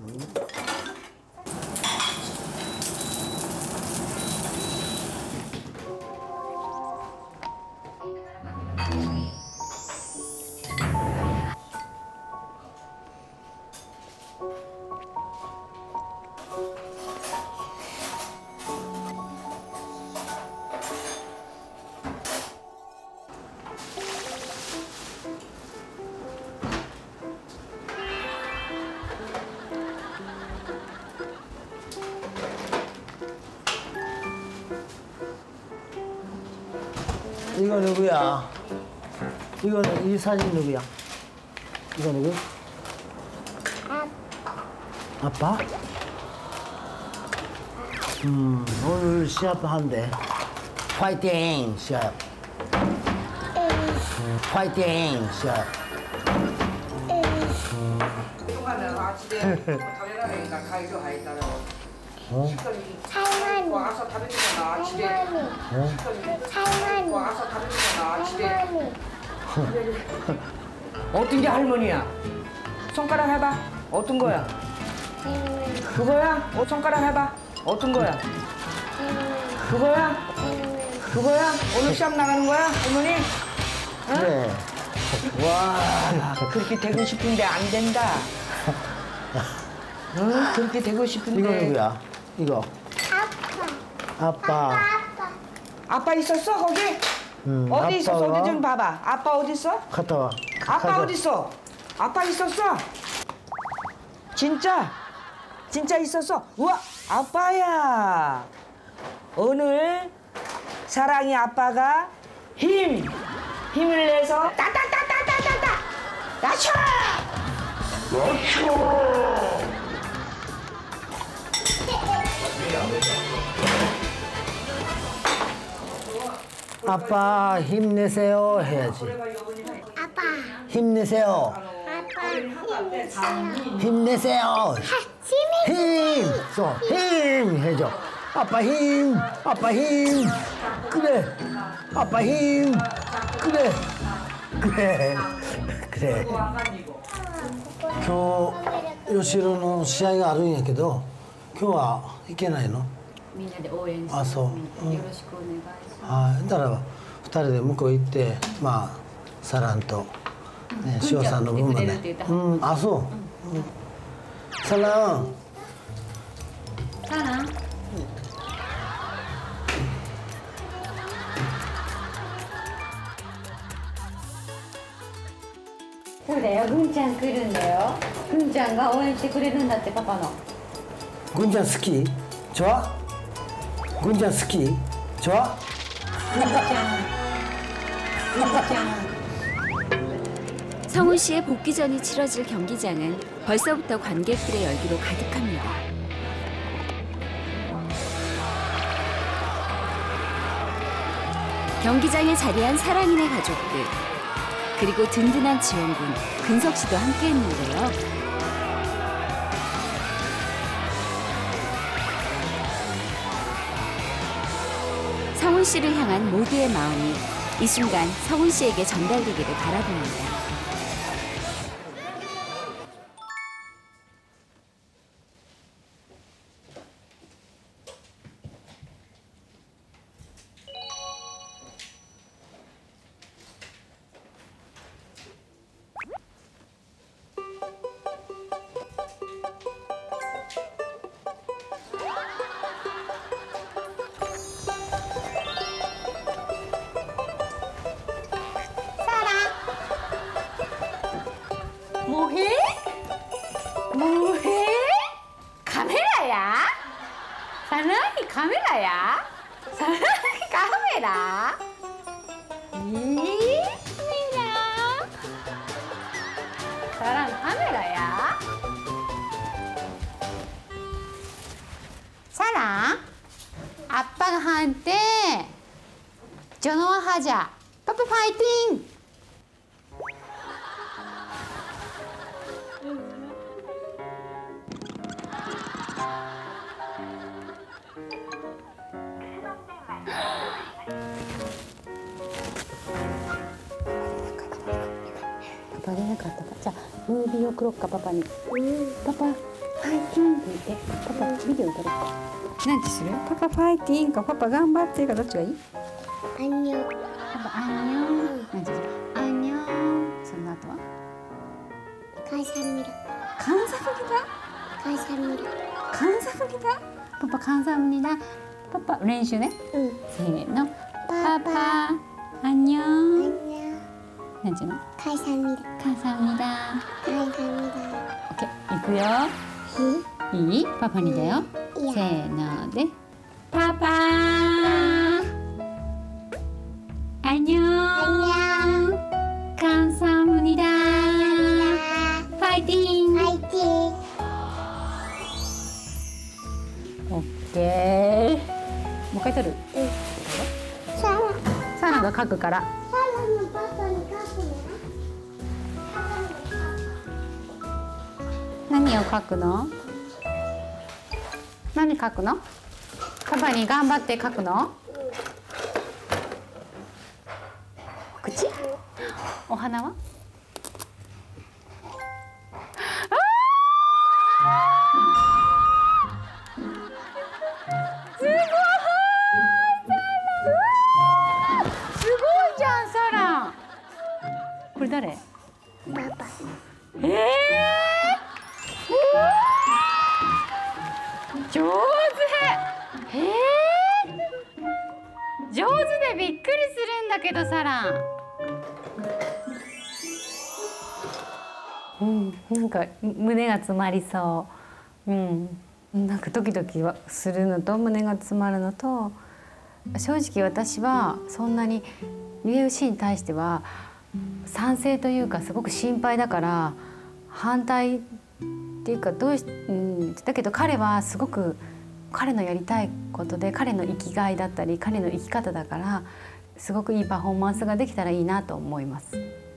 이거 누구야? 이거는 이 사진 누구야? 이거 누구? 아빠. 오늘 시합 한대. 파이팅 시합. 파이팅 시합. 할머니 와서 다른 거나 집에 할머니 와서 다른 거나 집에 어떤 게 할머니야? 손가락 해봐. 어떤 거야? 그거야? 손가락 해봐. 어떤 거야? 그거야? 그거야? 오늘 시합 나가는 거야, 할머니? 응? 그래. 와, 그렇게 되고 싶은데 안 된다. 응? 그렇게 되고 싶은데. 이거 누구야? 이거. 아빠. 아빠 있었어, 거기? 어디 있었어? 어디 좀 봐봐. 아빠 어디 있어? 갔다 와. 아빠 어디 있어? 아빠 있었어? 진짜? 진짜 있었어? 우와, 아빠야. 오늘 사랑이 아빠가 힘을 내서 따따따따따따따 낮춰! 아빠 힘내세요 해야지. 아빠 힘내세요. 아빠 힘내세요. 힘. 힘 해줘. 아빠 힘. 아빠 힘. 그래. 아빠 힘. 그래. 그래. 그래. 今日吉野の試合があるんやけど、今日は行けないの？ みんなで応援して、 あ、そう。 よろしくお願いします。 はい。だから2人で向こう行って、まあサランとね、塩さんの分まで。あ、そう。サラン。 サラン。そうだよ、ぐんちゃん来るんだよ。ぐんちゃんが応援してくれるんだって、パパの。 군장 스키 좋아? 군장 스키 좋아? 성훈 씨의 복귀전이 치러질 경기장은 벌써부터 관객들의 열기로 가득합니다. 경기장에 자리한 사랑이네 가족들, 그리고 든든한 지원군 근석 씨도 함께했는데요. 성훈 씨를 향한 모두의 마음이 이 순간 성훈 씨에게 전달되기를 바라봅니다. 뭐해? 뭐해? 카메라야? 사랑이 카메라야? 사랑이 카메라? 이 카메라? 사랑 카메라야? 사랑? 아빠가 한테 전화하자. 파파 파이팅!パパ出なかった。じゃあムービー送ろっかパパに。パパ、はい。 パパビデオ撮ろう。なんてする？パパファイティンかパパ頑張ってかどっちがいい？ アンニョン。 パパアンニョン。なんてする？アンニョン。その後は？ 감사합니다。 감사합니다。 감사합니다。 감사합니다。 パパ감사합니다。 パパ練習ね。せーの。パパアンニョン。 안녕。 なんていうの？ 감사합니다。 감사합니다。 감사합니다。 オッケー、いくよ。いい？パパにだよ。せーので。パパアンニョン。 안녕。 감사합니다。 ファイティン。 파이팅。 オッケー。もう一回撮る。 サラ。 サラが書くから。 사람은 빠빠는 까꾸냐? 何を書くの？何書くの？パパに頑張って書くの？口？お花は？すごいじゃん、サラ。これ誰？ 빠빠。 上手。上手でびっくりするんだけど、サラン。なんか胸が詰まりそう。なんかドキドキはするのと胸が詰まるのと、正直私はそんなにUFC に対しては賛成というかすごく心配だから反対っていうかだけど彼はすごく彼のやりたいことで彼の生きがいだったり彼の生き方だからすごくいいパフォーマンスができたらいいなと思います。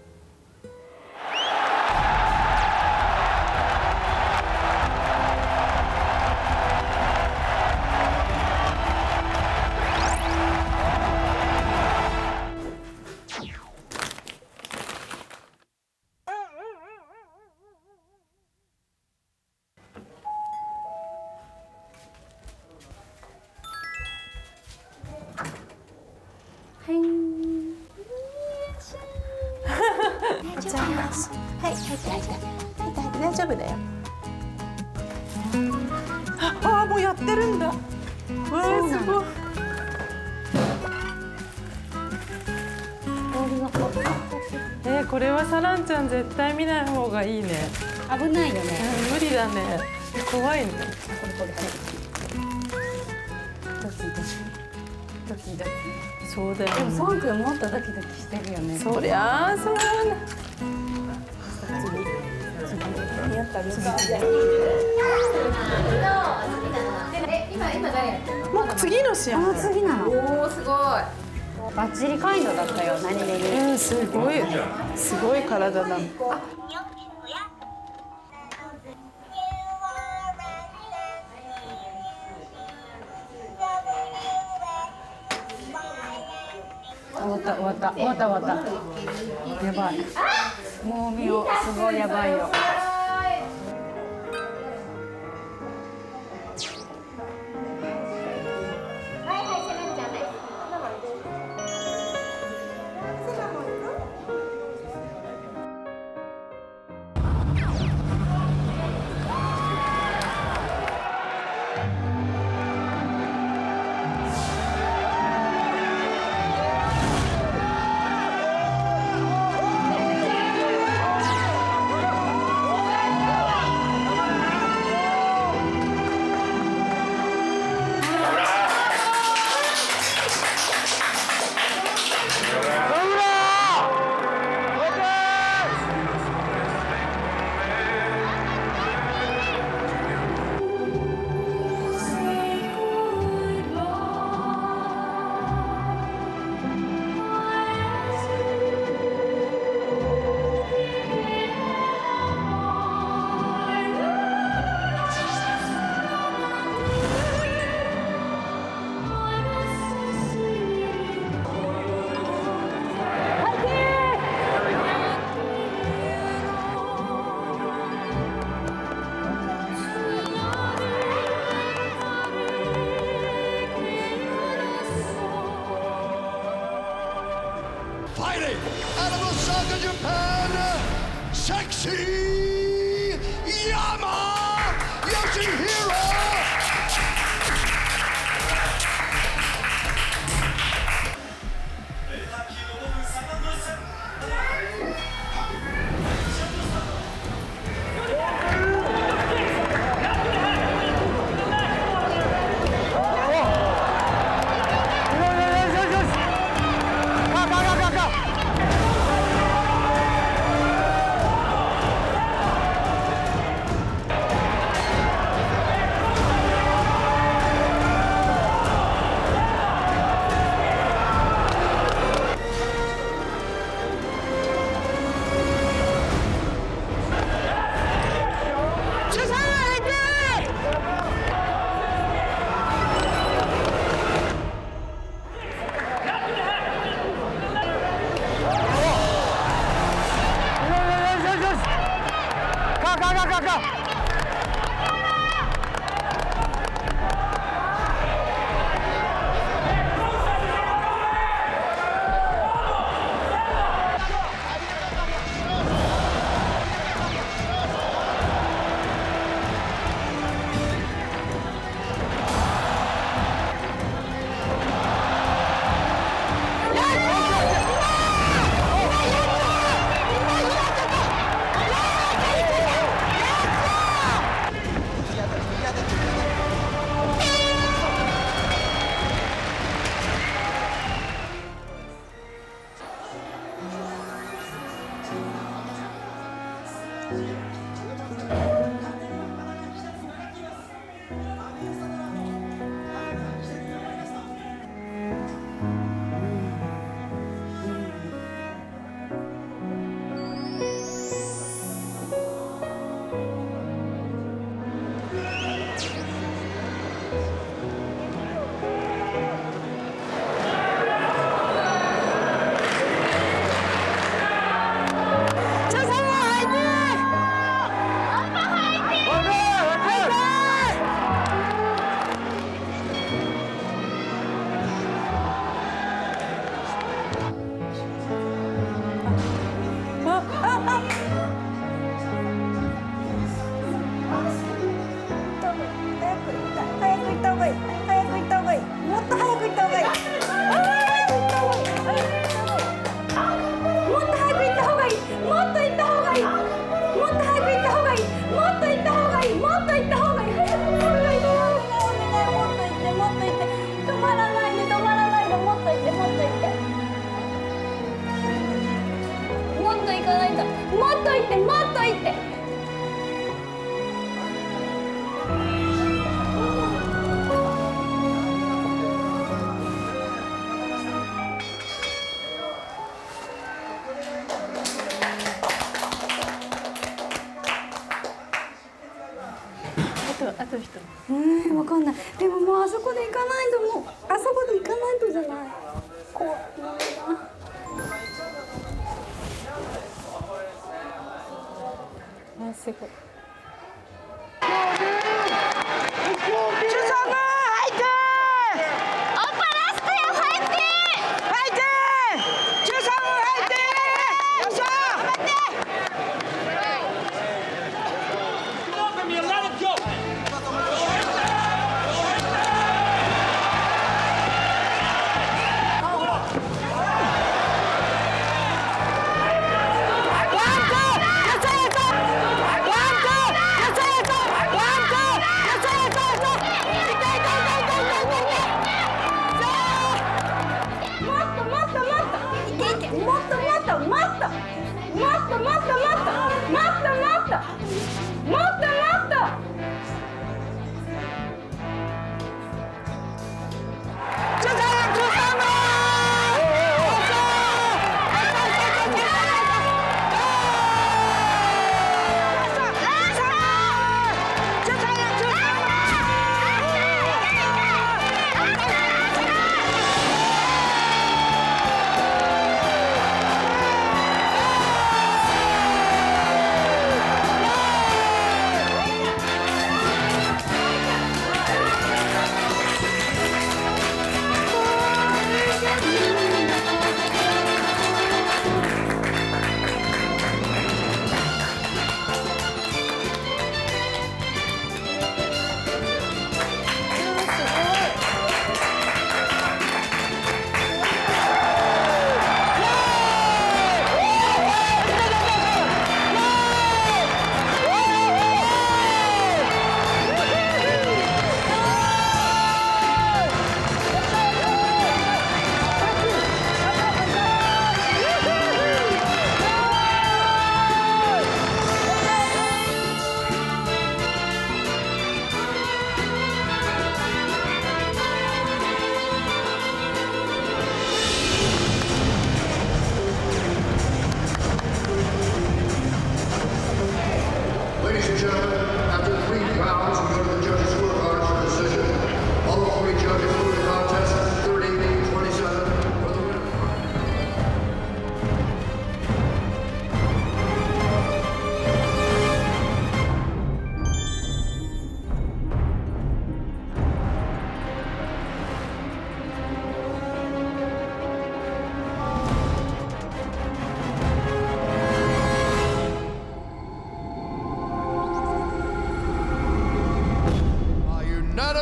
大丈夫だよ。ああ、もうやってるんだ。わあ、すごい。これはサランちゃん絶対見ない方がいいね。 危ないよね。 無理だね。怖いね。 ドキドキ。 そうだよね。 でもソン君もっとドキドキしてるよね。 そりゃあそうだ。もう次の試合。 もう次なの。 おお、すごい。 バッチリカインドだったよ。何気に。 すごい体だ。終わった。やばい。もう見よう、すごいやばいよ。 와 Japan, Sexy Yama Yoshihiro. わかんない。でももうあそこで行かないと、もうあそこで行かないとじゃない。怖いな。あ、すごい。 ワン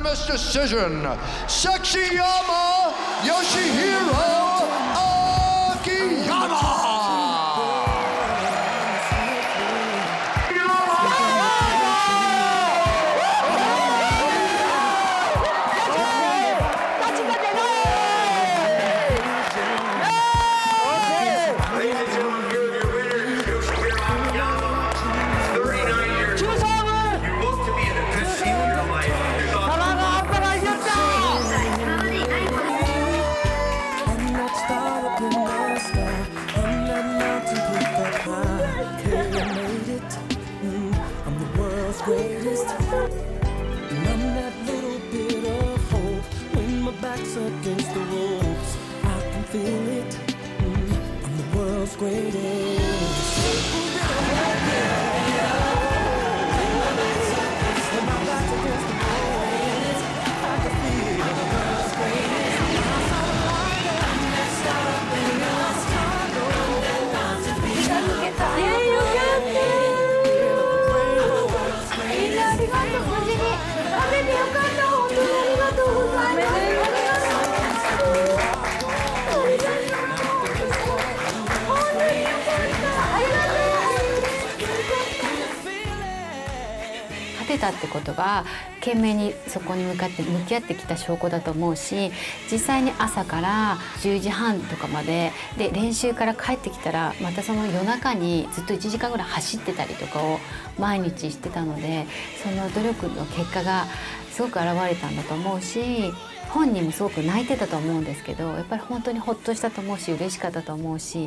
unanimous decision. Sexyama Yoshihiro Akiyama. ってことが懸命にそこに向かって向き合ってきた証拠だと思うし、実際に朝から10時半とかまでで練習から帰ってきたらまたその夜中にずっと1時間ぐらい走ってたりとかを毎日してたので、その努力の結果がすごく現れたんだと思うし、本人もすごく泣いてたと思うんですけど、やっぱり本当にほっとしたと思うし嬉しかったと思うし。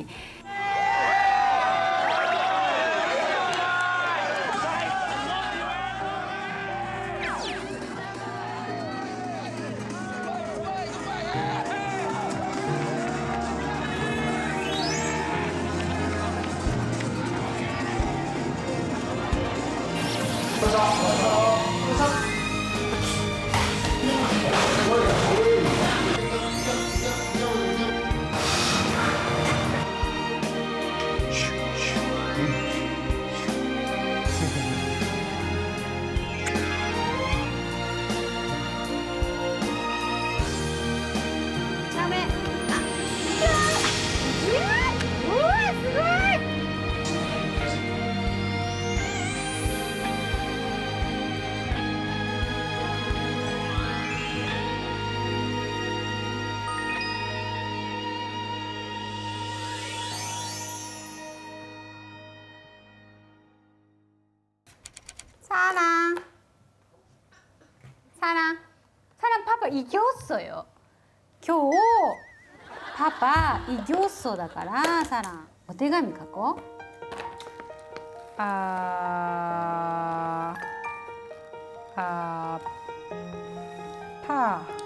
사랑 파파 이겼어요. 今日 파파 이겼어 だから 사랑 お手紙書こう。파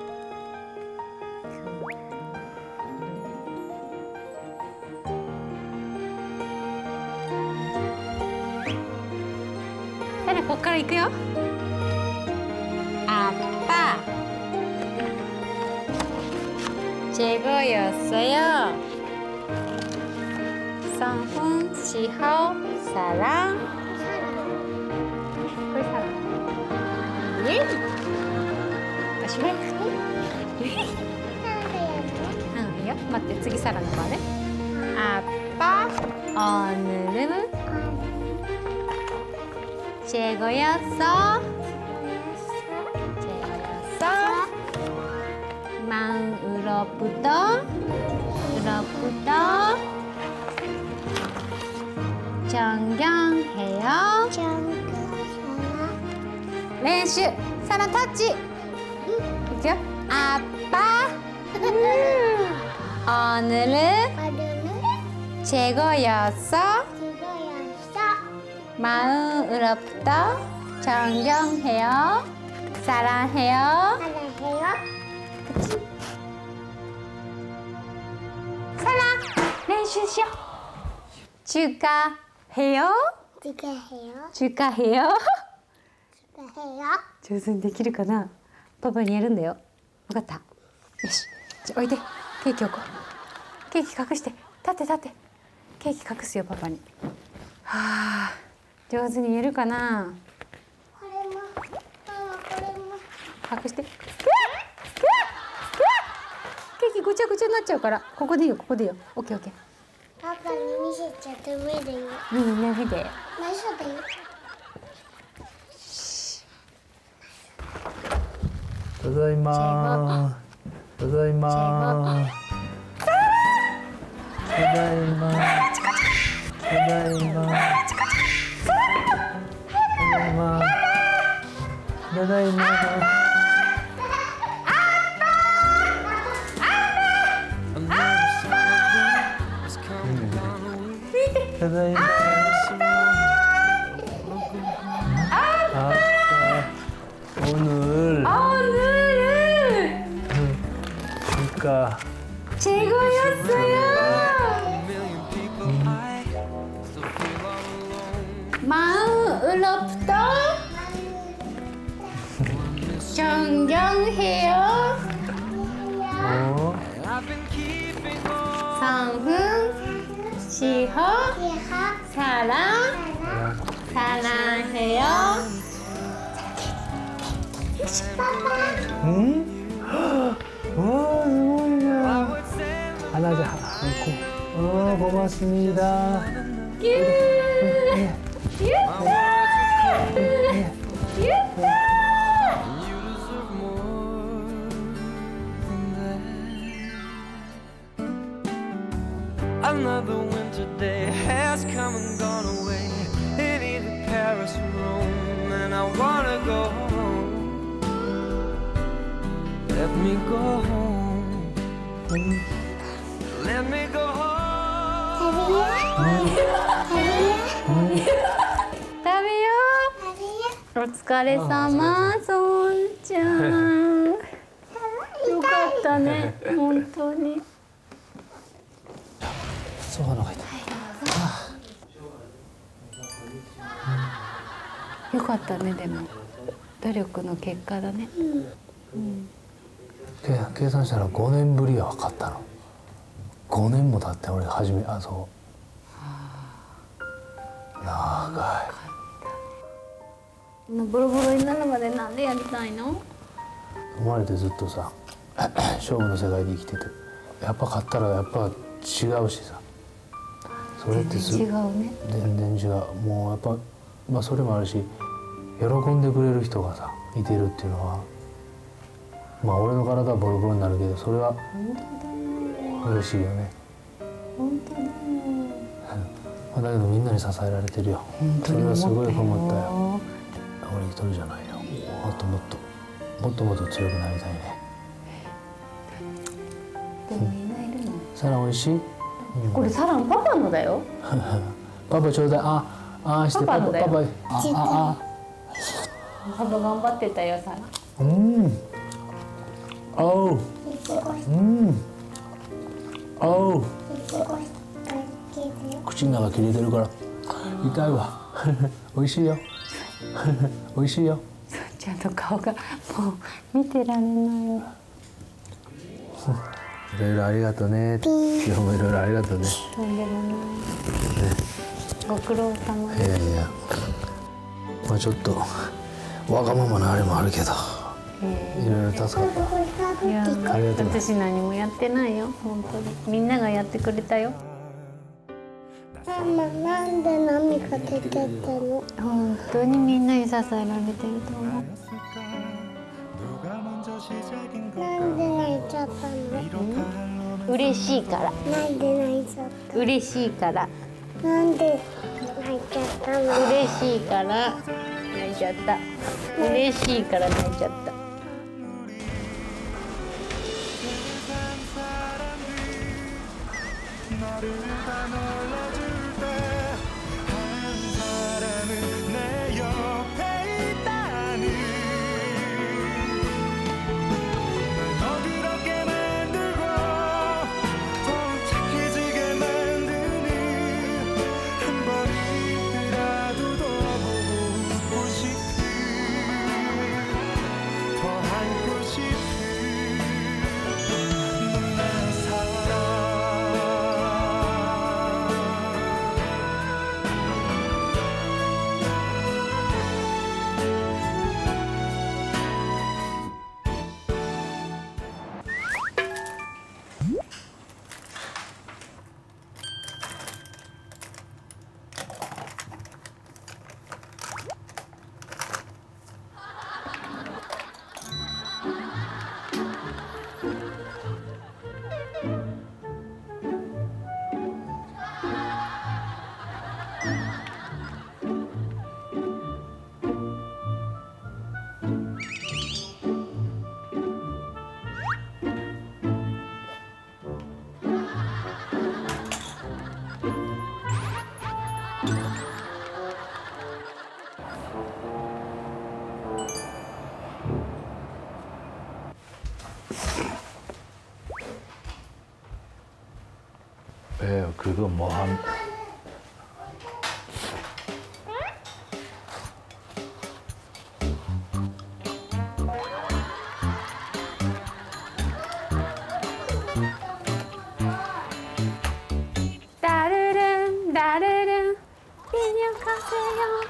사랑 こっから行くよ。아빠 제거였어요. 성훈 시호 사랑. 그걸 사랑. 예? 마시고. 응, 맞대. 次 사랑 말해. 아빠 오늘은 제거였어. 마음으로부터 존경해요.練習 사랑 터치. 이죠? 아빠 오늘은 최고였어. 마음으로부터 존경해요. 사랑해요. 사랑 練習しよう。축하해요. 축하해요. 上手にできるかな。パパにやるんだよ。分かった。よし。じゃあ置いて。ケーキ置こう。ケーキ隠して。立って立って。ケーキ隠すよパパに。はあ。上手に言えるかな。 隠して。ケーキぐちゃぐちゃになっちゃうから、ここでいいよ、ここでいいよ。オッケーオッケー。 パパに見せちゃダメだよ。 見て。 内緒だよ。 ただいま。ただいま。ただいま。ただいま。ただいま。ただいま。오늘. 그러니까. 최고였어요. 마음으로부터 존경해요. 성훈, 시호, 사랑해요. 응? 와, 스고이냐. 하나자 안고. 고맙습니다. Another winter day has come and gone away. It either Paris or Rome, and I wanna go home. Let me go home. Let me go home. 食べよう。お疲れ様、そんちゃん。よかったね、本当に。 ソファのがいた。 よかったね、でも努力の結果だね。 計算したら5年ぶりは分かったの。5年も経って俺初めそう。長い。 ボロボロになるまでなんでやりたいの？ 生まれてずっとさ勝負の世界で生きてて、やっぱ勝ったらやっぱ違うしさ。それって全然違うね。 全然違う。もうやっぱまあそれもあるし、喜んでくれる人がさいてるっていうのは、まあ俺の体はボロボロになるけど、それは嬉しいよね。 本当だよ。 だけどみんなに支えられてるよ。それはすごい思ったよ。俺一人じゃないよ。もっともっと強くなりたいね。 でもみんないるの。 サラン美味しい？ これサランパパのだよ。 パパちょうだい。してパパのだよ。 パパ頑張ってたよ、サラン。 口の中切れてるから痛いわ。美味しいよ。美味しいよ。 ちゃんと顔がもう見てられないよ。 いろいろありがとうね。今日もいろいろありがとうね。 とんでもない。ご苦労様。 いやいや。まあちょっとわがままなあれもあるけど、いろいろ助かった。 いや、 ありがとう。 私何もやってないよ、本当に。みんながやってくれたよ。 ママ、なんで涙出てたの？ 本当にみんなに支えられてると思う。 なんで泣いちゃったの？ 嬉しいから。 なんで泣いちゃった？ 嬉しいから。 なんで泣いちゃったの？ 嬉しいから泣いちゃった。嬉しいから泣いちゃった。 지금 뭐 한. 따르릉 따르릉 인형하세요.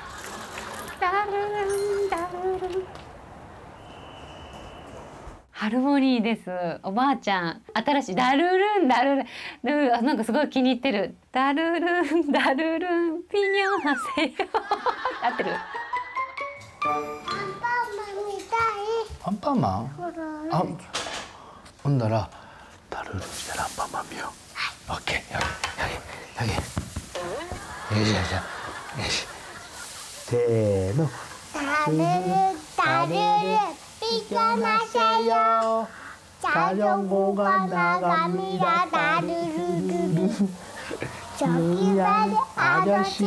따르릉 따르릉. ハルモニーです。おばあちゃん、新しいダルルンダルルン、なんかすごい気に入ってる。ダルルンダルルンピニョンハセヨ。合ってる？ アンパンマン？あ、ほんだらダルルンしたらアンパンマン見よう。オッケー、やげ。よしよしよし。せーの。 ダルルダルルピカナセヨ자전거가 나갑니다. 다르르르르 저기가 아저씨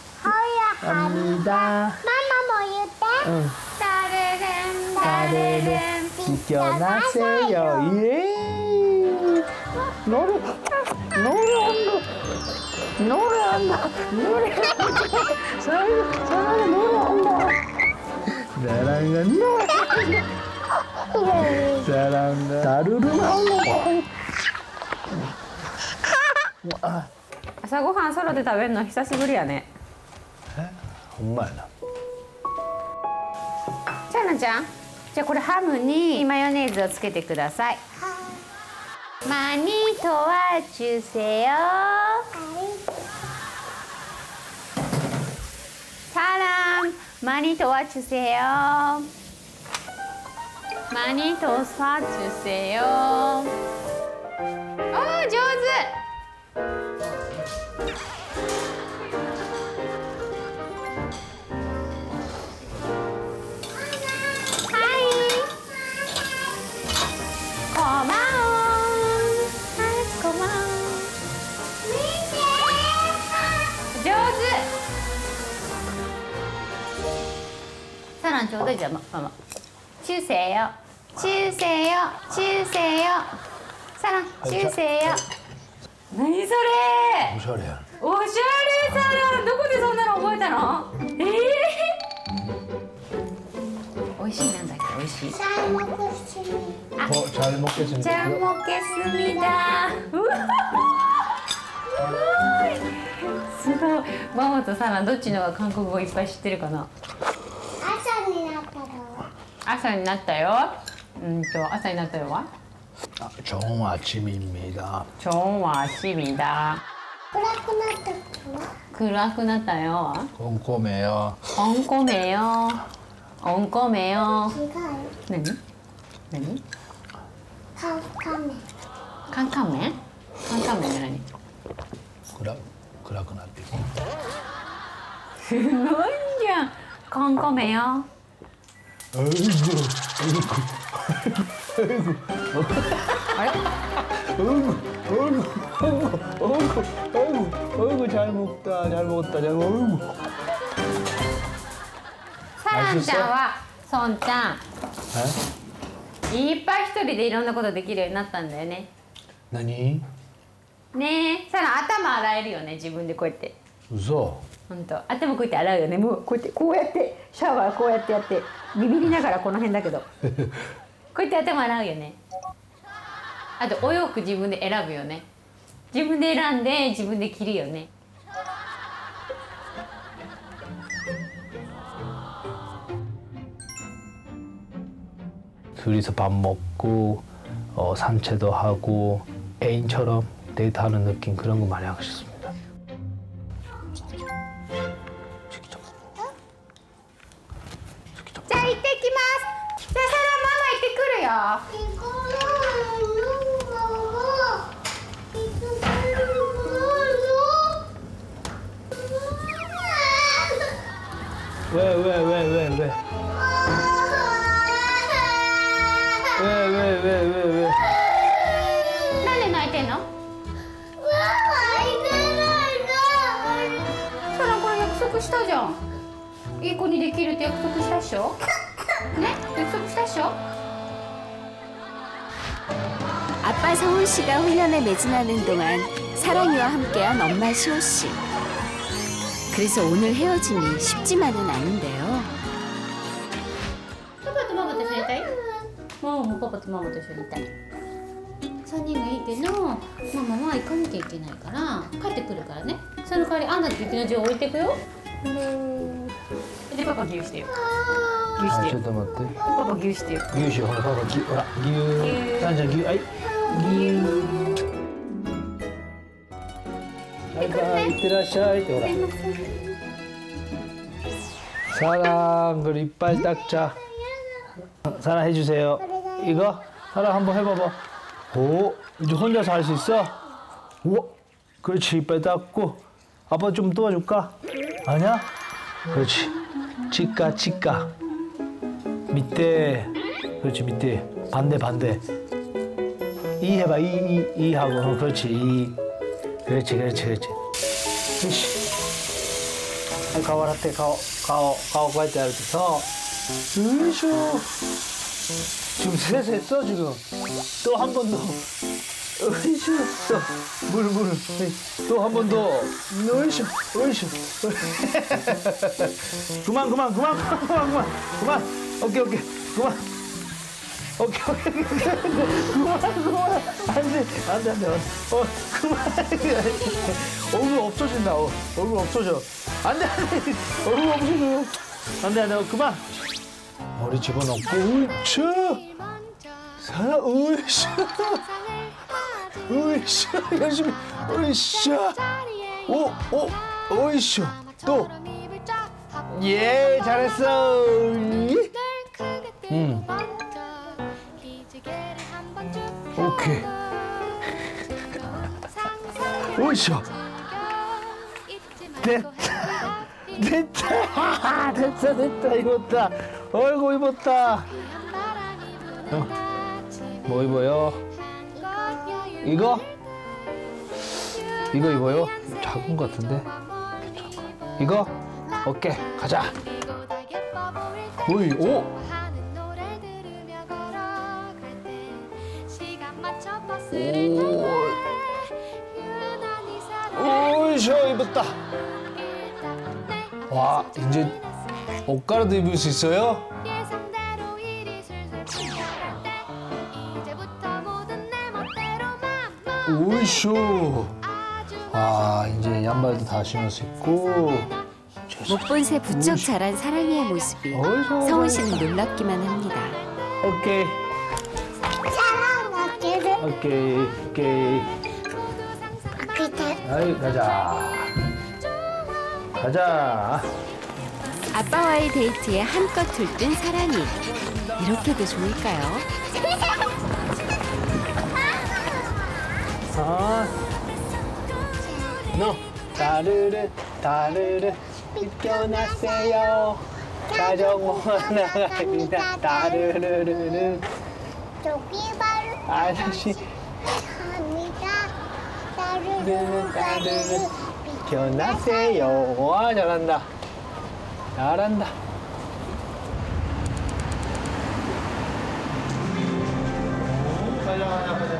허야합니다. 마마 뭐言って? 응. 따르릉 따르릉 비켜나세요. 예. 노래한다. 사랑이 노래한다. 사랑은 노래. 사랑은 다루르. 朝ごはんソロで食べるの久しぶりやね。 ほんまやな。 チャナちゃん、じゃあこれハムにマヨネーズをつけてください。マニトワ주세요。사람 많이 도와주세요. 많이 도와주세요. 오, 上手. 하이. 고마워. 하이, 고마워. 上手. サランちょうだいじゃあママ。주세요. 주세요. 주세요.サラン주세요.何それ。 おしゃれや。 おしゃれサラン。どこでそんなの覚えたの？美味しいなんだっけ美味しい。 잘 먹겠습니다. 잘 먹겠습니다. 잘 먹겠습니다. すごい。ママとサランどっちのが韓国語いっぱい知ってるかな。 朝になったよ。朝になったよは？ 좋은 아침입니다. 좋은 아침이다. 暗くなったよ。 꼼꼼해요. 꼼꼼해요. 꼼꼼해요.何？何？ 깜깜해? 깜깜해何？ 暗くなってる。 すごいじゃん。꼼꼼해요. 어이구 잘 먹다 잘 먹었다 잘 먹었다. 사랑ちゃんはソンちゃんいっぱい一人でいろんなことできるようになったんだよね。 何？ ねえ、サラン頭洗えるよね自分でこうやって。 嘘。 本当頭こうやって洗うよね。もうこうやってシャワーこうやってやってビビりながらこの辺だけどこうやって頭洗うよね。あとお洋服自分で選ぶよね。自分で選んで自分で着るよね。 둘이서 밥 먹고 산책도 하고 애인처럼 데이트하는 느낌 그런 거 많이 하고 싶습니다. 자,行ってきます。じゃあ、サラママ行ってくるよ。 왜? 왜? なんで泣いてんの？サラこれ約束したじゃん。いい子にできるって約束したっしょ？ね？約束したっしょ？ 아빠 성훈 씨가 훈련에 매진하는 동안 사랑이와 함께한 엄마 시호 씨. 그래서 오늘 헤어짐이 쉽지만은 않은데요. パパとママと一緒にいたい？もうパパとママと一緒にいたい。3人がいいけど、ママは行かなきゃいけないから帰ってくるからね。その代わりあんたと雪の字を置いていくよ。でパパギューしてよ。ギューし 아, てよ。 잠깐만 맞대. パパギューしてよ。 기우시 오늘 봐봐 기, 라 기우. 짠짠 기우. 아이 기우. 바이바이 이때라샤이 오라. 사랑 그 이빨 닦자. 사랑 해주세요. 이거 사랑 한번 해봐봐. 오 이제 혼자서 할 수 있어? 우와 그렇지 이빨 닦고 아빠 좀 도와줄까? 아니야? 그렇지 치까 치까 밑에 그렇지 밑에 반대 이 해봐 이 하고 그렇지 이 그렇지 으이씨顔洗って顔こうやってやるとさ으이쇼 지금 셋 했어 지금 또 한 번 더 으이쇼 물 또 한 번 더 으이쇼 그만 오케이 그만 안돼 그만 얼굴 없어진다 얼굴 없어져 안돼 얼굴 없어져 안돼 그만 머리 집어넣고 으이차 사랑 으이샤 열심히 으이샤 으이샤 또 예 잘했어 오케이 으이샤 됐다 입었다 어이구 입었다 뭐 입어요? 이거 입어요? 작은 것 같은데 이거? 오케이 가자 오이 오 오이쇼 입었다 와 이제 옷가라도 입을 수 있어요? 오이쇼 와 이제 양말도 다 신을 수 있고 못 본 새 부쩍 자란 사랑이의 모습이 성훈 씨는 놀랍기만 합니다. 오케이 사랑 어깨를 오케이 아이 가자 아빠와의 데이트에 한껏 들뜬 사랑이. 이렇게도 좋을까요? 너 따르르 비껴나세요 자전거 나가리다 따르르르 저기 바로 아저씨 갑니다. 따르르 비껴나세요 와 잘한다 가자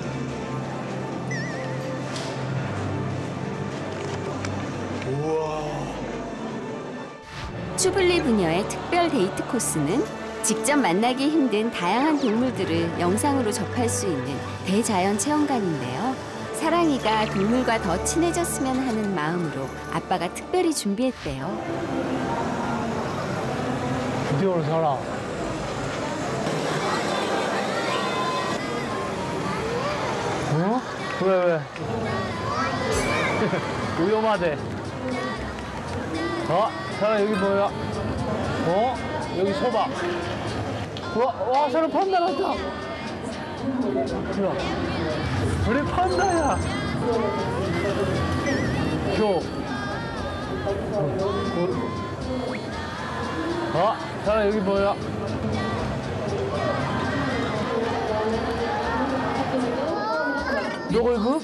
추블리 부녀의 특별 데이트 코스는 직접 만나기 힘든 다양한 동물들을 영상으로 접할 수 있는 대자연 체험관인데요. 사랑이가 동물과 더 친해졌으면 하는 마음으로 아빠가 특별히 준비했대요. 드디어 오는 사람 어? 왜? 위험하대 사람 여기 뭐야? 여기 소박 와 사람 판다 같다 우리 판다야 사람 여기 뭐야? 누구 이거?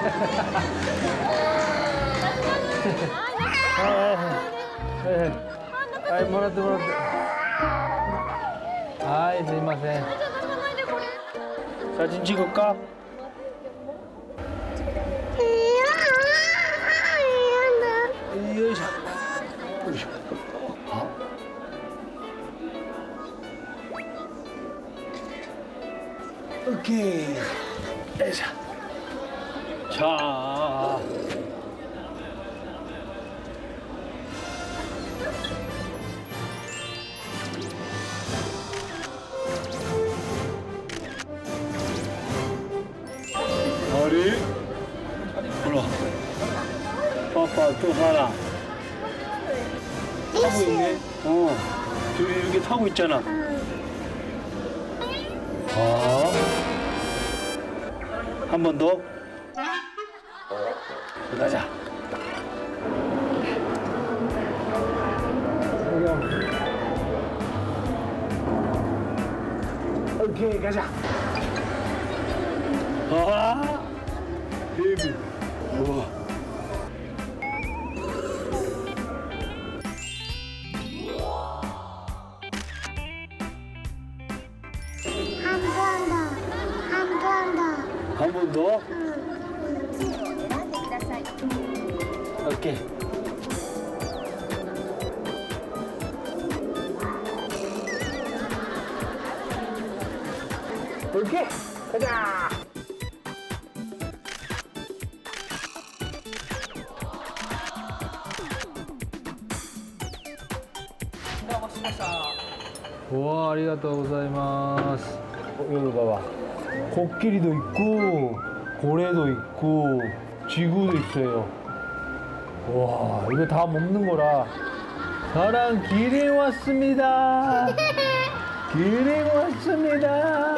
はい、もらってもらって。はい、すいません。사진 찍을까? 요이샤. 요이샤. 오케이. 요이샤. 자. 어리? 몰라. 빠빠 또 하나. 타고 있네. 둘이 이렇게 타고 있잖아. 한 번 더. 가자. 오케이, 가자. 베이비. 우와. 한 번 더? 오케이. 오케이. 가자. 와, 아리가또 고자이마스. 여기 봐봐. 코끼리도 있고, 고래도 있고, 쥐구도 있어요. 와, 이거 다 먹는 거라. 저랑 기린 왔습니다. 기린 왔습니다.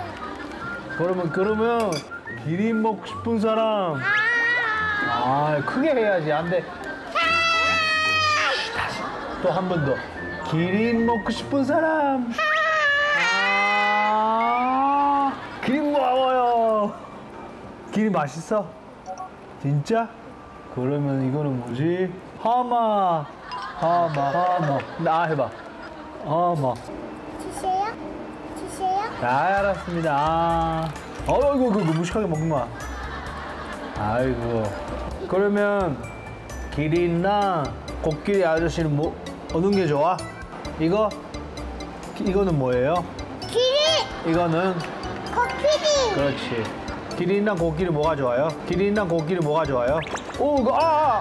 그러면 기린 먹고 싶은 사람. 크게 해야지. 안 돼. 다시. 또 한 번 더. 기린 먹고 싶은 사람. 기린 먹어요. 기린 맛있어? 진짜? 그러면 이거는 뭐지? 하마. 나 해봐. 하마. 주세요? 알았습니다. 이거 무식하게 먹는구나. 아이고. 그러면 기린이나 코끼리 아저씨는 뭐 어느 게 좋아? 이거는 뭐예요? 기린! 이거는 코끼리! 그렇지. 기린이랑 코끼리 뭐가 좋아요? 기린이랑 코끼리 뭐가 좋아요? 오, 이거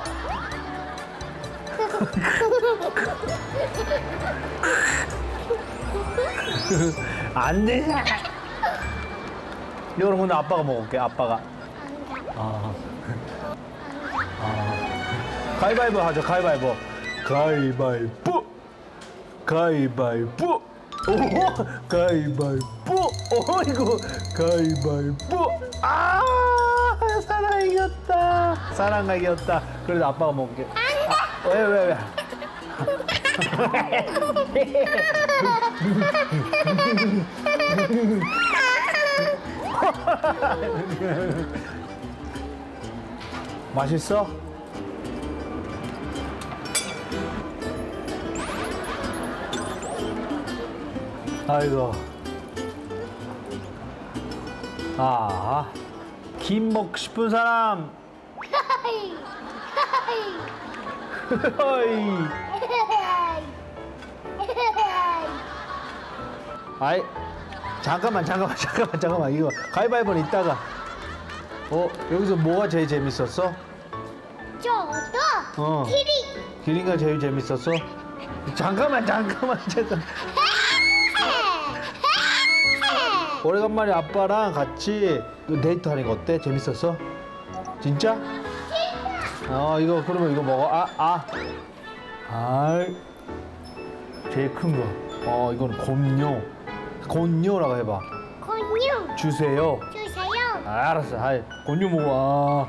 안 되잖아. 이거는 근데 아빠가 먹을게. 아빠가. 가위바위보 하죠. 가위바위보. 가위바위보. 가위바위보. 오, 가위바위보. 이거 가위바위보. 사랑 이겼다. 사랑가 이겼다. 그래도 아빠가 먹을게. 왜? 맛있어? 아이고. 김 먹고 싶은 사람. 아이, 잠깐만. 이거 가위바위보는 이따가. 여기서 뭐가 제일 재밌었어? 저도 기린! 기린가 제일 재밌었어? 잠깐만. 오래간만에 아빠랑 같이 데이트하는 거 어때? 재밌었어? 진짜? 이거 그러면 이거 먹어. 제일 큰 거. 이건 곤요라고 해봐. 곤유! 주세요. 알았어. 곤요 먹어.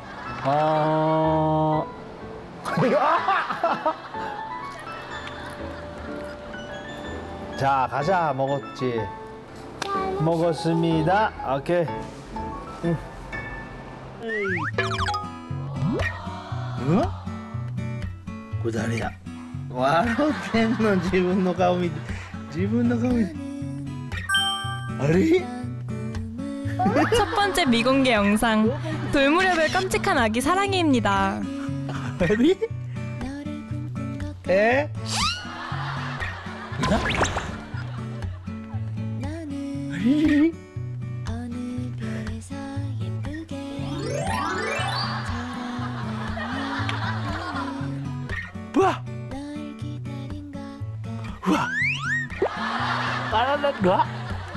자, 가자. 먹었지. 먹었습니다. 오케이. これ誰や笑ってんの自分の顔見て自分の顔見てあれ 첫 번째 미공개 영상 돌무렵의 깜찍한 아기 사랑이입니다. 아니? 에? 나? 아니? 우와! 우와! 바나나 우와!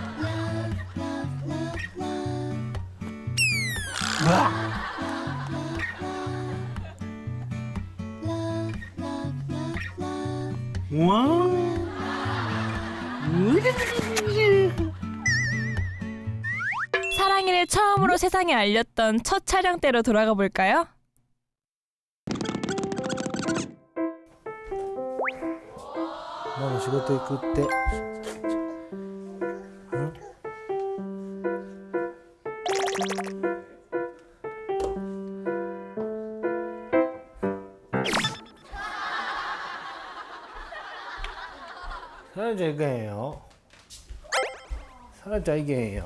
우와! 우와! 사랑이를 처음으로 세상에 알렸던 첫 촬영 때로 돌아가 볼까요? 나는 仕事行くって。사라져 이게요. 사라져 이게요.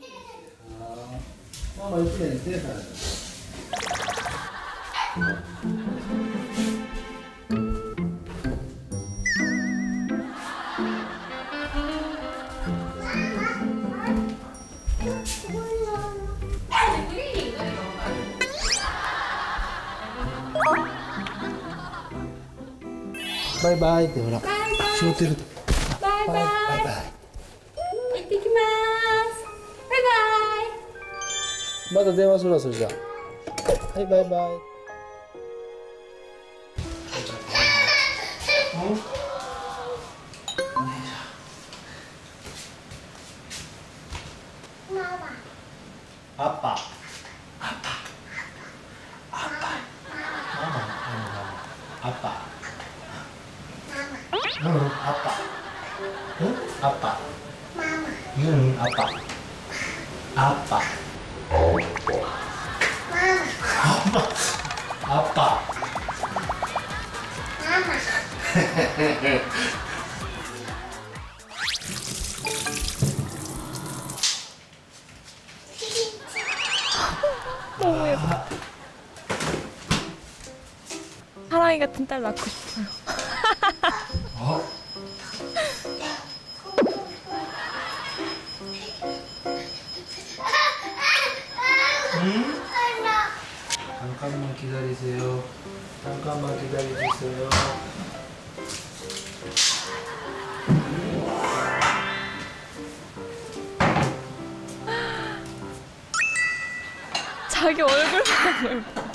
이쁘네 이제. 바이바이ってほら仕事いるバイバイバイバイ行ってきますバイバイまた電話するわそれじゃはいバイバイアッパアッパアッパママアッパうん、アッパ。うん、アッパ。うん、アッパ。アッパ。アッパ。 너무 예뻐. 사랑이 같은 딸 낳고 싶어요. 잠깐만 기다리세요. 잠깐만 기다려주세요. 자기 얼굴 보는 걸 봐.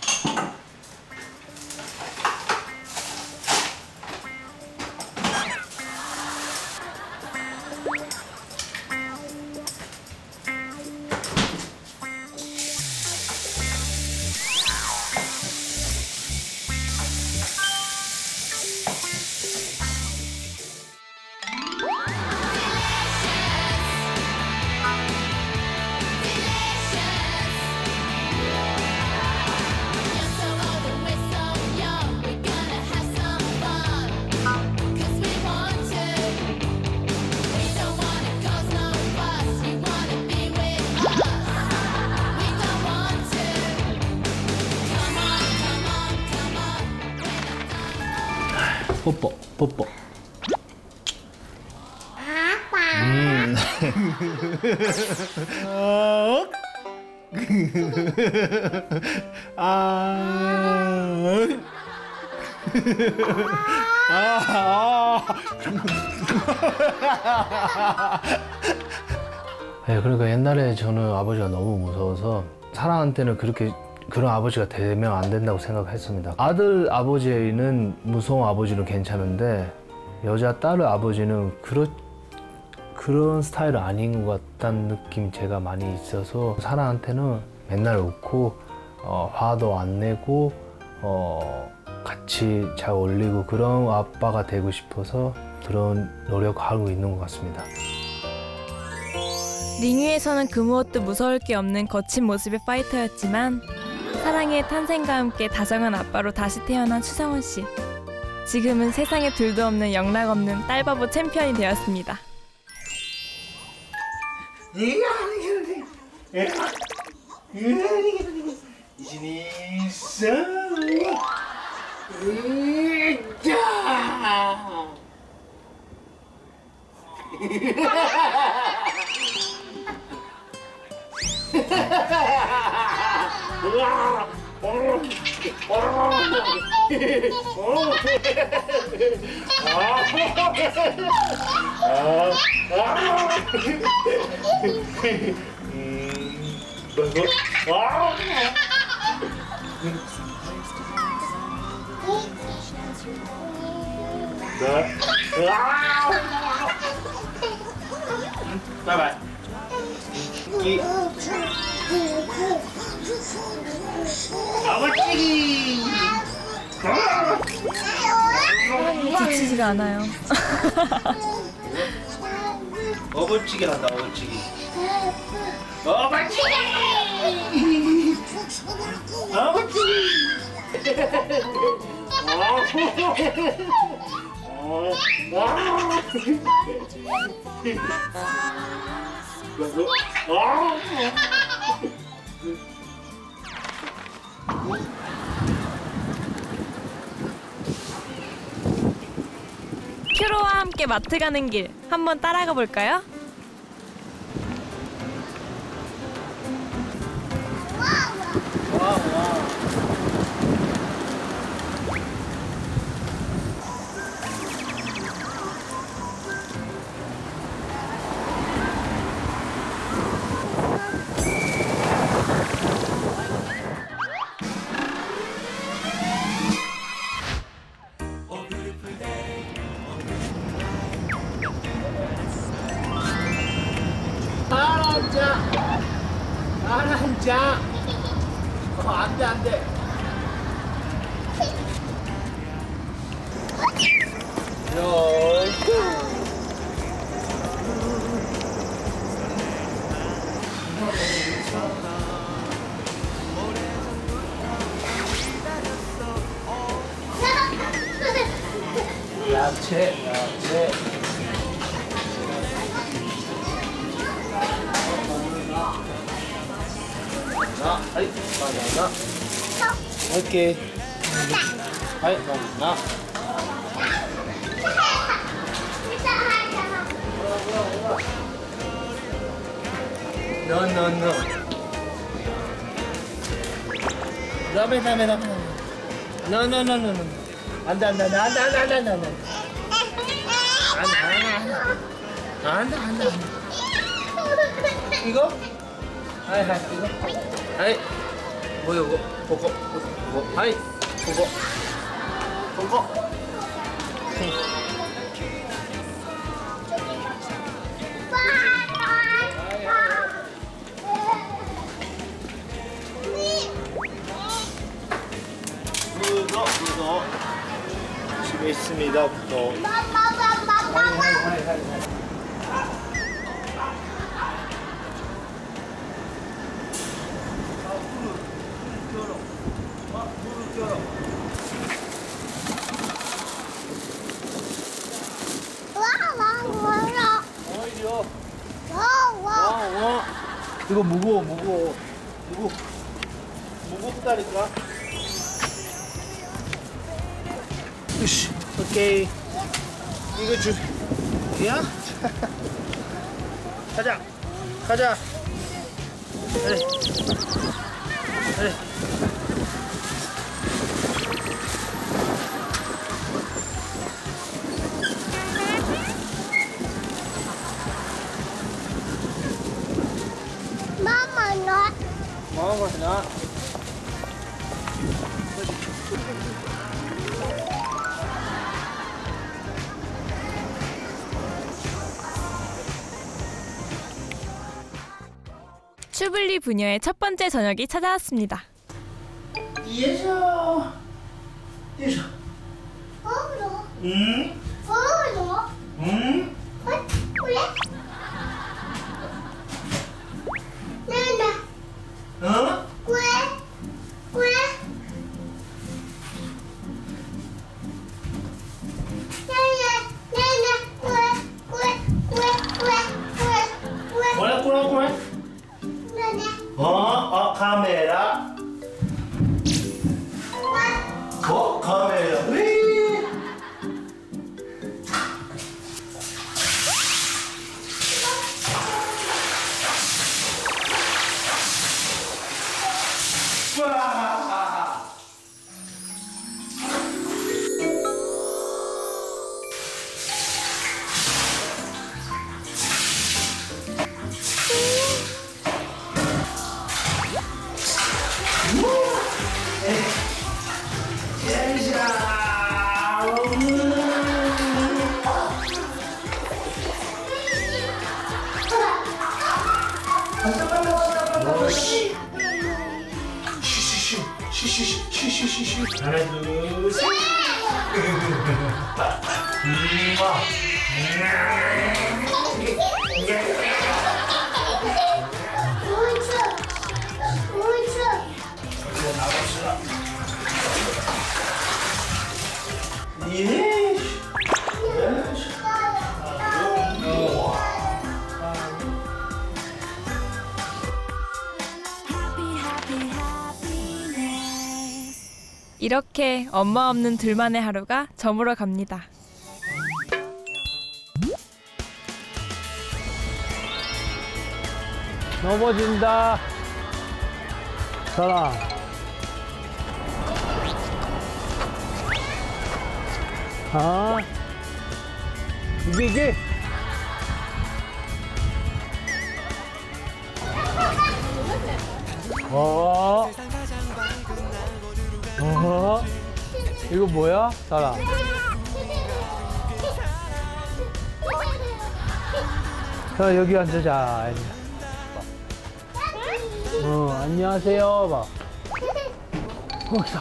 뽀뽀 뽀뽀 네, 그러니까 옛날에 저는 아버지가 너무 무서워서 사랑한테는 그런 아버지가 되면 안 된다고 생각했습니다. 아들 아버지는 무서운 아버지는 괜찮은데 여자 딸 아버지는 그런 스타일은 아닌 것 같다는 느낌이 제가 많이 있어서 사랑한테는 맨날 웃고 화도 안 내고 같이 잘 어울리고 그런 아빠가 되고 싶어서 그런 노력하고 있는 것 같습니다. 링 위에서는 그 무엇도 무서울 게 없는 거친 모습의 파이터였지만 사랑의 탄생과 함께 다정한 아빠로 다시 태어난 추성훈 씨. 지금은 세상에 둘도 없는 영락 없는 딸바보 챔피언이 되었습니다. 바이바이. 아버찌기. 지치지가 않아요. 어버찌기 한다. 어버찌기. 어버찌기. 큐로와 함께 마트 가는 길 한번 따라가 볼까요? 앉아. 안 돼, 안 돼. 야채.はい、バナナ。オッケー。はい、バナナ。No. ダメ。No. あんだ。いこはい、行こう。はい。ここ。はい。ここ。どうぞ。집에 있습니다. 또.はい。이거 무거워. 무겁다니까. 으쌰, 오케이. 이거 야? 가자. 그래. Mama na. 슈블리 부녀의 첫 번째 저녁이 찾아왔습니다. 예서. 응? 그래? 어? 왜? 이렇게 엄마 없는 둘만의 하루가 저물어 갑니다. 넘어진다. 사랑. 아, 이게. 이거 뭐야, 사랑? 자, 여기 앉으자. 안녕하세요. 봐. 있어.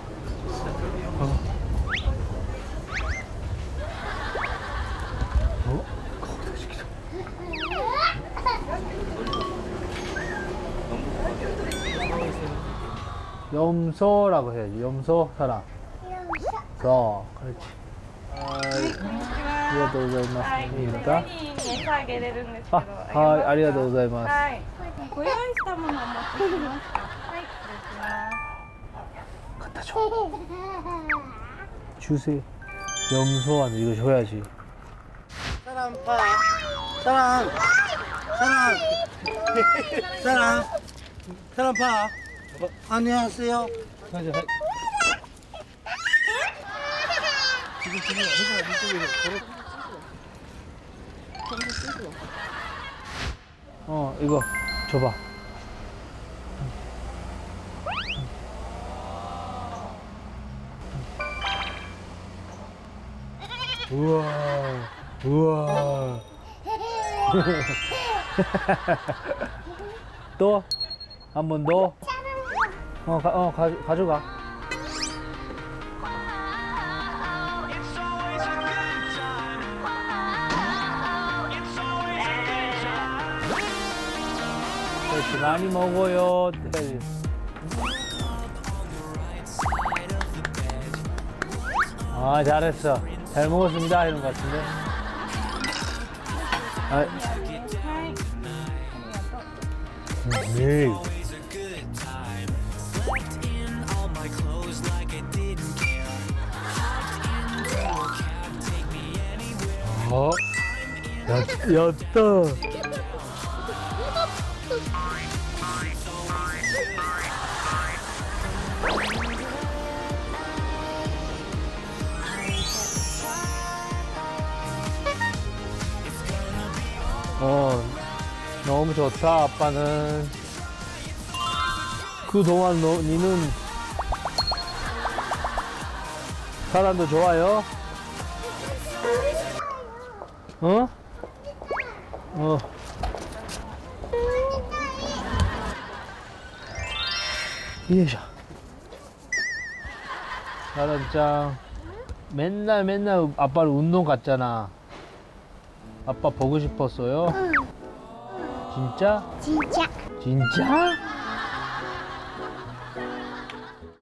거기다 시키자. 염소라고 해야지. 염소, 사랑. 염소. 그렇지. 아리가또 고자이마스. 아리가또 고자이마스. ご用意したものを持ってきます。はい、 갖다 줘. 주세요. 염소한테 이거 줘야지. 사람 파. 사람. 사람 파. 안녕하세요. 지금 회사가 이쪽에 이거 줘봐. 우와. 또? 한 번 더? 가져가. 그렇지, 많이 먹어요. 아, 잘했어. 잘 먹었습니다. 이런 것 같은데. 네. 였다. 너무 좋다. 아빠는 그동안 니는 사람도 좋아요? 예샤. 사람짱 맨날 아빠를 운동 갔잖아. 아빠 보고 싶었어요? 진짜? 진짜. 진짜?